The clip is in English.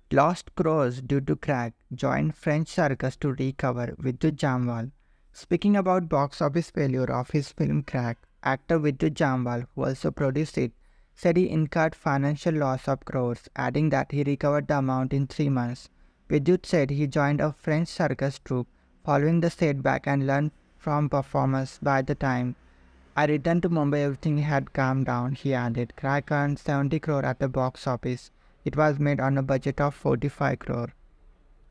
Lost crores due to crack, joined French Circus to recover Vidyut Jammwal. Speaking about box office failure of his film Crack, actor Vidyut Jammwal, who also produced it, said he incurred financial loss of crores, adding that he recovered the amount in 3 months. Vidyut said he joined a French circus troupe following the setback and learned from performers. By the time I returned to Mumbai, everything had calmed down, he added. Crack earned 70 crore at the box office. It was made on a budget of 45 crore.